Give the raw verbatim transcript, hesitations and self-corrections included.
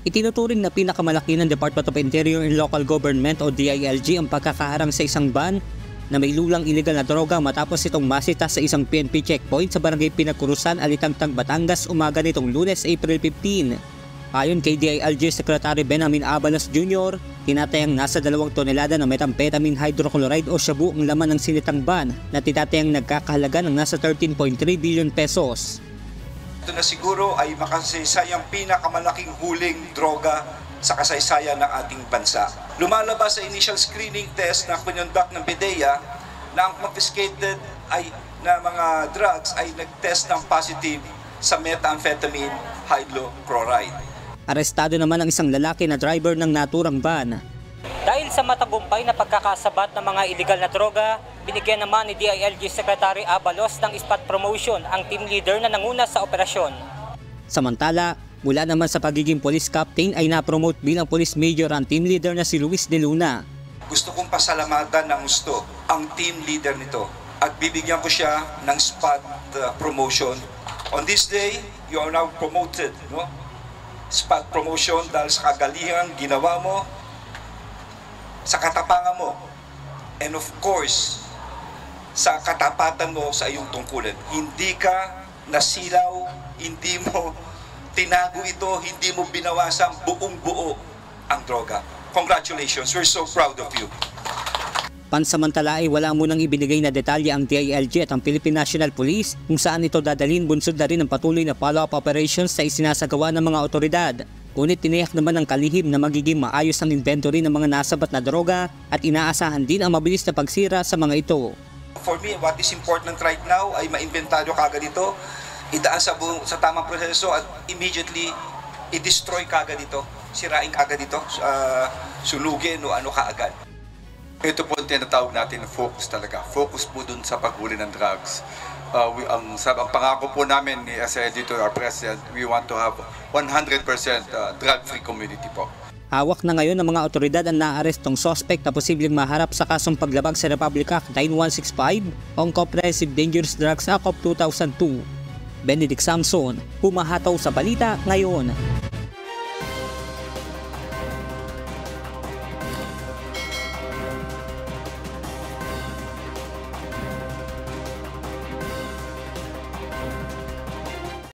Itinuturing na pinakamalaki ng Department of Interior and Local Government o D I L G ang pagkakaharang sa isang van na may lulang iligal na droga matapos itong masita sa isang P N P checkpoint sa barangay Pinagkurusan, Alitangtang, Batangas umaga nitong Lunes, April fifteenth. Ayon kay D I L G Secretary Benjamin Abalos Junior, tinatayang nasa dalawang tonelada ng methamphetamine hydrochloride o shabu ang laman ng sinitang van na tinatayang nagkakahalaga ng nasa thirteen point three billion pesos. Ito na siguro ay makasaysayang pinakamalaking huling droga sa kasaysayan ng ating bansa. Lumalabas sa initial screening test na kinonduct ng PIDEA na ang confiscated ay, na mga drugs ay nag-test ng positive sa methamphetamine hydrochloride. Arestado naman ang isang lalaki na driver ng naturang van. Dahil sa matagumpay na pagkakasabat ng mga iligal na droga, binigyan naman ni D I L G Secretary Abalos ng spot promotion ang team leader na nanguna sa operasyon. Samantala, mula naman sa pagiging police captain ay na-promote bilang police major ang team leader na si Luis De Luna. Gusto kong pasalamatan ng gusto ang team leader nito at bibigyan ko siya ng spot uh, promotion. On this day, you are now promoted, no? Spot promotion dahil sa kagalingan ginawa mo, sa katapangan mo, and of course, sa katapatan mo sa iyong tungkulin. Hindi ka nasilaw, hindi mo tinago ito, hindi mo binawasan buong buo ang droga. Congratulations, we're so proud of you. Pansamantala ay wala munang ibinigay na detalye ang D I L G at ang Philippine National Police kung saan ito dadalhin, bunsod na rin ang patuloy na follow-up operations sa isinasagawa ng mga otoridad. Ngunit tiniyak naman ng kalihim na magiging maayos ang inventory ng mga nasabat na droga at inaasahan din ang mabilis na pagsira sa mga ito. For me, what is important right now ay ma-inventaryo kagad ito, idaan sa, buong, sa tamang proseso at immediately i-destroy kagad ito, sirain kagad ito, uh, sunugin o ano kaagad. Ito po ang tinatawag natin na focus talaga. Focus po dun sa paghuli ng drugs. Uh, we, um, sa, ang pangako po namin ni as Editor, our President, we want to have one hundred percent uh, drug-free community po. Hawak na ngayon ng mga otoridad ang naarestong suspect na posibleng maharap sa kasong paglabag sa Republic Act nine one six five o Comprehensive Dangerous Drugs Act of two thousand two. Benedict Samson, humahataw sa balita ngayon.